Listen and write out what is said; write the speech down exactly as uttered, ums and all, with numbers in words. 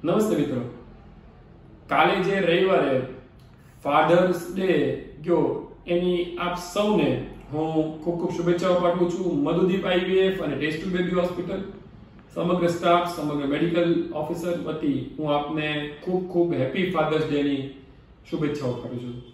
નમસ્તે મિત્રો, કાલે જે રવિવારે ફાધર્સ ડે ગયો એની આપ સૌને હું ખૂબ ખૂબ શુભેચ્છાઓ પાઠવું છું. મધુદીપ આઈવીએફ અને ટેસ્ટ ટુ બેબી હોસ્પિટલ સમગ્ર સ્ટાફ, સમગ્ર મેડિકલ ઓફિસર વતી હું આપને ખૂબ ખૂબ હેપી ફાધર્સ ડે ની શુભેચ્છાઓ પાઠવું છું.